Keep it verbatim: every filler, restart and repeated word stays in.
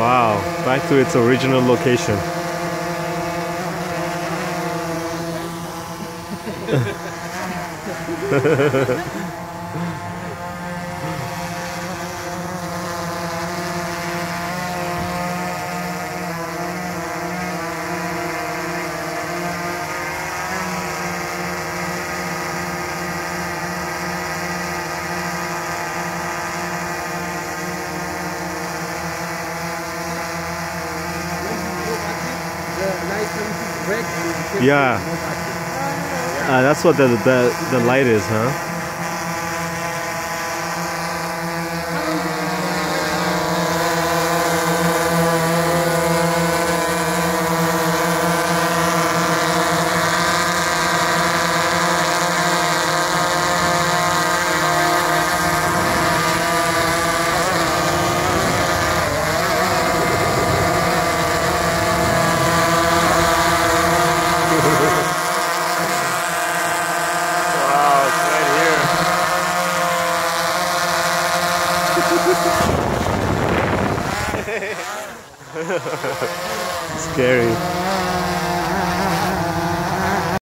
Wow, back to its original location. Yeah, uh, that's what the, the the light is, huh? Scary.